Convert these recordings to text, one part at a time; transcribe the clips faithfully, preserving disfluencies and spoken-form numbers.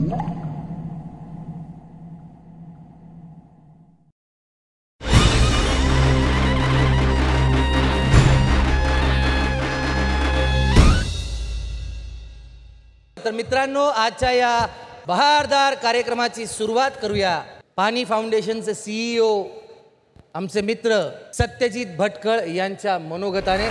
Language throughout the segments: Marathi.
तर मित्रांनो, आजच्या या बहारदार कार्यक्रमाची सुरुवात करूया. पाणी फाउंडेशनचे सीईओ आमचे मित्र सत्यजित भटकळ यांच्या मनोगताने.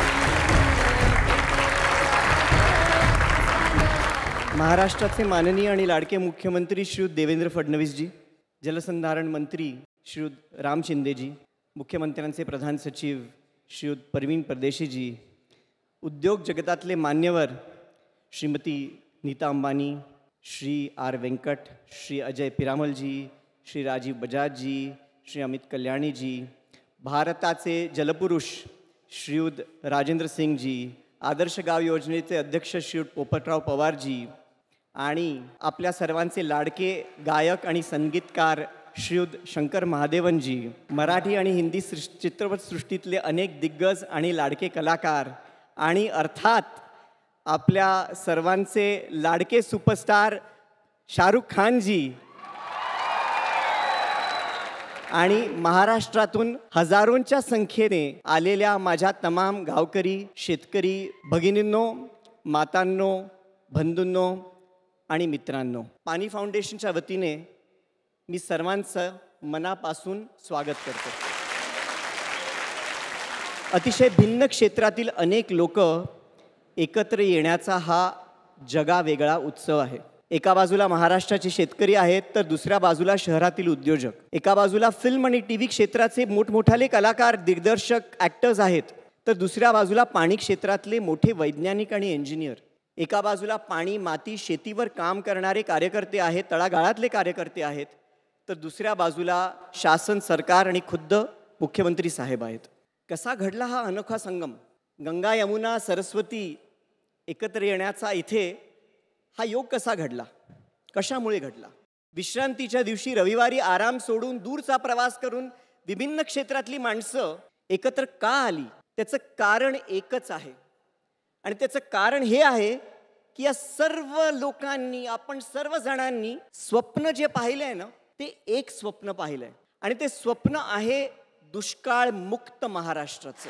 महाराष्ट्राचे माननीय आणि लाडके मुख्यमंत्री श्रीयुत देवेंद्र फडणवीसजी, जलसंधारण मंत्री श्रीयुत राम शिंदेजी, मुख्यमंत्र्यांचे प्रधान सचिव श्रीयुत परवीन परदेशीजी, उद्योग जगतातले मान्यवर श्रीमती नीता अंबानी, श्री आर वेंकट, श्री अजय पिरामलजी, श्री राजीव बजाजजी, श्री अमित कल्याणीजी, भारताचे जलपुरुष श्रीयुत राजेंद्र सिंगजी, आदर्श गाव योजनेचे अध्यक्ष श्रीयुत पोपटराव पवारजी आणि आपल्या सर्वांचे लाडके गायक आणि संगीतकार श्रीयुत शंकर महादेवनजी, मराठी आणि हिंदी सृष्टी चित्रपटसृष्टीतले अनेक दिग्गज आणि लाडके कलाकार आणि अर्थात आपल्या सर्वांचे लाडके सुपरस्टार शाहरुख खानजी आणि महाराष्ट्रातून हजारोंच्या संख्येने आलेल्या माझ्या तमाम गावकरी, शेतकरी भगिनींनो, मातांनो, बंधूंनो आणि मित्रांनो, पाणी फाउंडेशनच्या वतीने मी सर्वांचं मनापासून स्वागत करतो. अतिशय भिन्न क्षेत्रातील अनेक लोक एकत्र येण्याचा हा जगावेगळा उत्सव आहे. एका बाजूला महाराष्ट्राचे शेतकरी आहेत, तर दुसऱ्या बाजूला शहरातील उद्योजक. एका बाजूला फिल्म आणि टी व्ही क्षेत्राचे मोठमोठाले कलाकार, दिग्दर्शक, ॲक्टर्स आहेत, तर दुसऱ्या बाजूला पाणी क्षेत्रातले मोठे वैज्ञानिक आणि इंजिनियर. एका बाजूला पाणी, माती, शेतीवर काम करणारे कार्यकर्ते आहेत, तळागाळातले कार्यकर्ते आहेत, तर दुसऱ्या बाजूला शासन, सरकार आणि खुद्द मुख्यमंत्री साहेब आहेत. कसा घडला हा अनोखा संगम? गंगा, यमुना, सरस्वती एकत्र येण्याचा इथे हा योग कसा घडला? कशामुळे घडला? विश्रांतीच्या दिवशी रविवारी आराम सोडून दूरचा प्रवास करून विभिन्न क्षेत्रातली माणसं एकत्र का आली? त्याचं कारण एकच आहे आणि त्याचं कारण हे आहे की या सर्व लोकांनी, आपण सर्वजणांनी स्वप्न जे पाहिलं आहे ना, ते एक स्वप्न पाहिलं आहे आणि ते स्वप्न आहे दुष्काळ मुक्त महाराष्ट्राचं.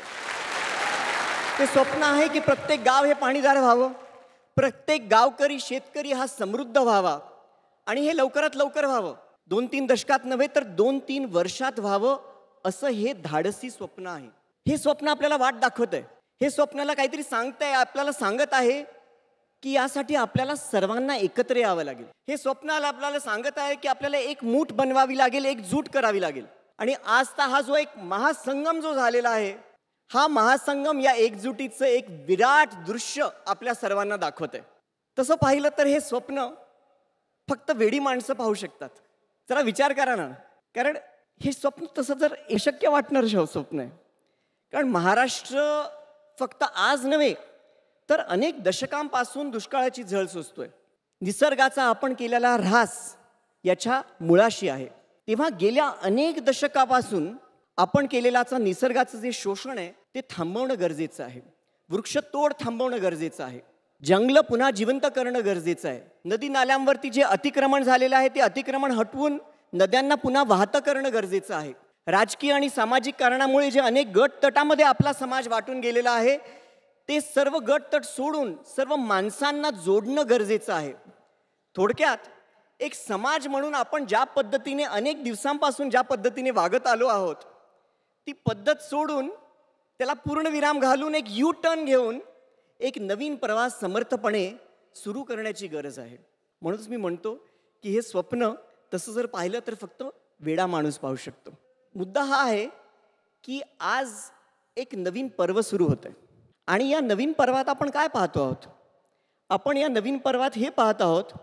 ते स्वप्न आहे की प्रत्येक गाव हे पाणीदार व्हावं, प्रत्येक गावकरी, शेतकरी हा समृद्ध व्हावा आणि हे लवकरात लवकर व्हावं. दोन तीन दशकात नव्हे तर दोन तीन वर्षात व्हावं, असं हे धाडसी स्वप्न आहे. हे स्वप्न आपल्याला वाट दाखवत आहे. हे स्वप्नाला काहीतरी सांगत आहे, आपल्याला सांगत आहे की यासाठी आपल्याला सर्वांना एकत्र यावं लागेल. हे स्वप्नाला आपल्याला सांगत आहे की आपल्याला एक मूठ बनवावी लागेल, एकजूट करावी लागेल. आणि आजचा हा जो एक महासंगम जो झालेला आहे, हा महासंगम या एकजुटीचं एक विराट दृश्य आपल्या सर्वांना दाखवत आहे. तसं पाहिलं तर हे स्वप्न फक्त वेडी माणसं पाहू शकतात. जरा विचार करा ना, कारण हे स्वप्न तसं जर अशक्य वाटणारं स्वप्न आहे. कारण महाराष्ट्र फक्त आज नव्हे तर अनेक दशकांपासून दुष्काळाची झळ सोसतोय. निसर्गाचा आपण केलेला ऱ्हास याच्या मुळाशी आहे. तेव्हा गेल्या अनेक दशकापासून आपण केलेलाचा निसर्गाचं जे शोषण आहे ते थांबवणं गरजेचं आहे. वृक्षतोड थांबवणं गरजेचं आहे. जंगलं पुन्हा जिवंत करणं गरजेचं आहे. नदी नाल्यांवरती जे अतिक्रमण झालेलं आहे ते अतिक्रमण हटवून नद्यांना पुन्हा वाहतं करणं गरजेचं आहे. राजकीय आणि सामाजिक कारणामुळे जे अनेक गट तटामध्ये आपला समाज वाटून गेलेला आहे ते सर्व गट तट सोडून सर्व माणसांना जोडणं गरजेचं आहे. थोडक्यात एक समाज म्हणून आपण ज्या पद्धतीने अनेक दिवसांपासून ज्या पद्धतीने वागत आलो आहोत ती पद्धत सोडून त्याला पूर्णविराम घालून एक यू टर्न घेऊन एक नवीन प्रवास समर्थपणे सुरू करण्याची गरज आहे. म्हणूनच मी म्हणतो की हे स्वप्न तसं जर पाहिलं तर फक्त वेडा माणूस पाहू शकतो. मुद्दा हा आहे की आज एक नवीन पर्व सुरू होतं आहे आणि या नवीन पर्वात आपण काय पाहतो आहोत? आपण या नवीन पर्वात हे पाहत आहोत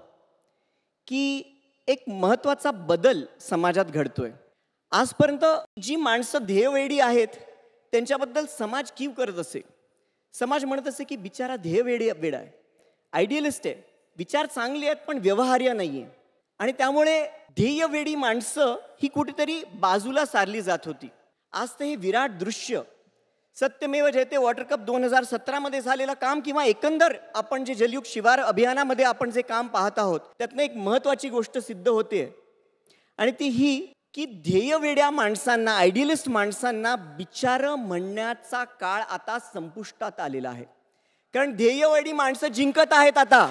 की एक महत्त्वाचा बदल समाजात घडतोय. आजपर्यंत जी माणसं ध्येयवेडी आहेत त्यांच्याबद्दल समाज कीव करत असे. समाज म्हणत असे की बिचारा ध्येयवेडी वेडा आहे, आयडियलिस्ट आहे, विचार चांगले आहेत पण व्यवहार्य नाही आहे. आणि त्यामुळे ध्येयवेडी माणसं ही कुठेतरी बाजूला सारली जात होती. आज तर हे विराट दृश्य सत्यमेव जयते वॉटर कप दोन हजार सतरामध्ये झालेलं काम किंवा एकंदर आपण जे जलयुग शिवार अभियानामध्ये आपण जे काम पाहत आहोत त्यातनं एक महत्त्वाची गोष्ट सिद्ध होते आणि ती ही की ध्येयवेड्या माणसांना, आयडियलिस्ट माणसांना बिचारं म्हणण्याचा काळ आता संपुष्टात आलेला आहे. कारण ध्येयवेडी माणसं जिंकत आहेत आता.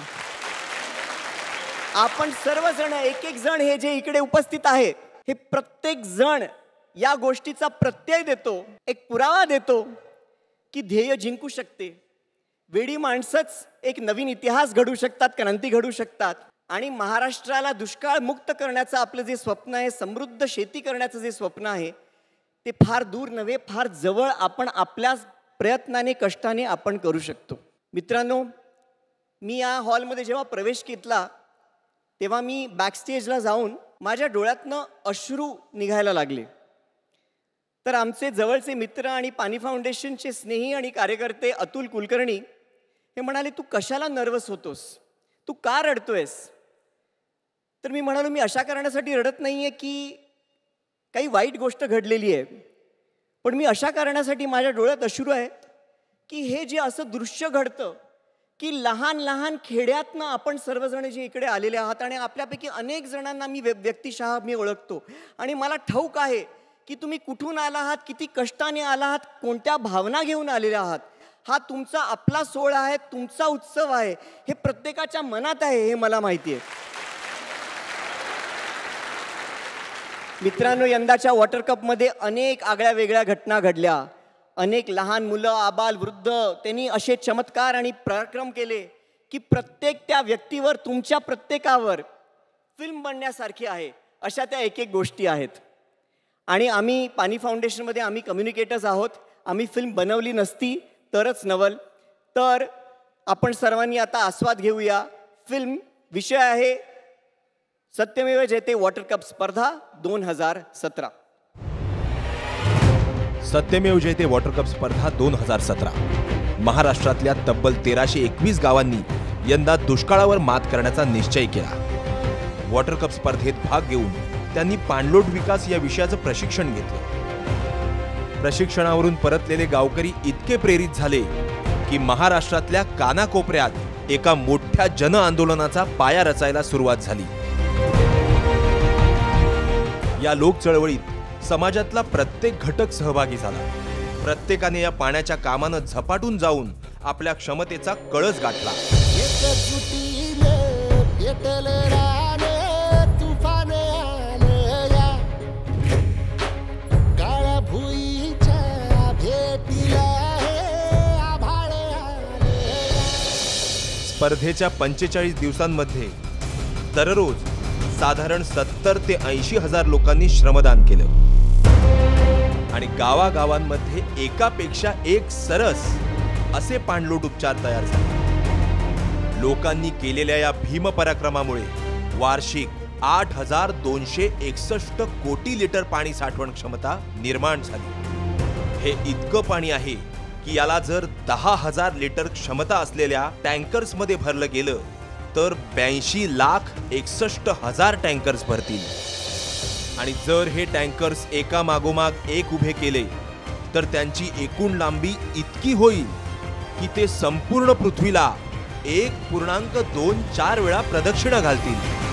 आपण सर्वजण, एक एक जण हे जे इकडे उपस्थित आहे, हे प्रत्येक जण या गोष्टीचा प्रत्यय देतो, एक पुरावा देतो की ध्येय जिंकू शकते. वेडी माणसंच एक नवीन इतिहास घडू शकतात, क्रांती घडू शकतात. आणि महाराष्ट्राला दुष्काळ मुक्त करण्याचं आपलं जे स्वप्न आहे, समृद्ध शेती करण्याचं जे स्वप्न आहे, ते फार दूर नव्हे, फार जवळ आपण आपल्या प्रयत्नाने, कष्टाने आपण करू शकतो. मित्रांनो, मी या हॉलमध्ये जेव्हा प्रवेश केला तेव्हा मी बॅकस्टेजला जाऊन माझ्या डोळ्यातनं अश्रू निघायला लागले. तर आमचे जवळचे मित्र आणि पाणी फाउंडेशनचे स्नेही आणि कार्यकर्ते अतुल कुलकर्णी हे म्हणाले, तू कशाला नर्वस होतोस, तू का रडतोयस? तर मी म्हणालो, मी अशा कारणासाठी रडत नाही आहे की काही वाईट गोष्ट घडलेली आहे, पण मी अशा कारणासाठी माझ्या डोळ्यात अश्रू आहे की हे जे असं दृश्य घडतं की लहान लहान खेड्यातनं आपण सर्वजण जे इकडे आलेले आहात आणि आपल्यापैकी अनेक जणांना मी व्यक्तिशः मी ओळखतो आणि मला ठाऊक आहे की तुम्ही कुठून आला आहात, किती कष्टाने आला आहात, कोणत्या भावना घेऊन आलेले आहात. हा तुमचा आपला सोहळा आहे, तुमचा उत्सव आहे, हे प्रत्येकाच्या मनात आहे, हे मला माहिती आहे. मित्रांनो, यंदाच्या वॉटर कपमध्ये अनेक आगळ्या वेगळ्या घटना घडल्या. अनेक लहान मुलं, आबाल, वृद्ध, त्यांनी असे चमत्कार आणि पराक्रम केले की प्रत्येक त्या व्यक्तीवर, तुमच्या प्रत्येकावर फिल्म बनण्यासारखी आहे अशा त्या एक एक गोष्टी आहेत. आणि आम्ही पाणी फाउंडेशनमध्ये आम्ही कम्युनिकेटर्स आहोत. आम्ही फिल्म बनवली नसती तरच नवल. तर आपण सर्वांनी आता आस्वाद घेऊया. फिल्म विषय आहे सत्यमेव जयते वॉटर कप स्पर्धा दोन हजार सतरा. सत्यमेव जयते वॉटर कप स्पर्धा दोन हजार सतरा. महाराष्ट्रातल्या तब्बल तेराशे एकवीस गावांनी यंदा दुष्काळावर मात करण्याचा निश्चय केला. वॉटर कप स्पर्धेत भाग घेऊन त्यांनी पाणलोट विकास या विषयाचं प्रशिक्षण घेतलं. प्रशिक्षणावरून परतलेले गावकरी इतके प्रेरित झाले की महाराष्ट्रातल्या कानाकोपऱ्यात एका मोठ्या जन आंदोलनाचा पाया रचायला सुरुवात झाली. या लोक चळवळीत समाजातला प्रत्येक घटक सहभागी झाला. प्रत्येकाने या पाण्याच्या कामानं झपाटून जाऊन आपल्या क्षमतेचा कळस गाठला. स्पर्धेच्या पंचेचाळीस दिवसांमध्ये दररोज साधारण सत्तर ते ऐंशी हजार लोकांनी श्रमदान केलं आणि गावागावांमध्ये एकापेक्षा एक सरस असे पाणलोट उपचार तयार झाले. लोकांनी केलेल्या या भीम पराक्रमामुळे वार्षिक आठ हजार दोनशे एकसष्ट कोटी लिटर पाणी साठवण क्षमता निर्माण झाली. हे इतकं पाणी आहे की याला जर दहा हजार लिटर क्षमता असलेल्या टँकर्स मध्ये भरलं गेलं तर ब्याऐंशी लाख एकसष्ट हजार टँकर्स भरतील. आणि जर हे टँकर्स एका मागोमाग एक उभे केले तर त्यांची एकूण लांबी इतकी होईल की ते संपूर्ण पृथ्वीला एक पूर्णांक दोन चार वेळा प्रदक्षिणा घालतील.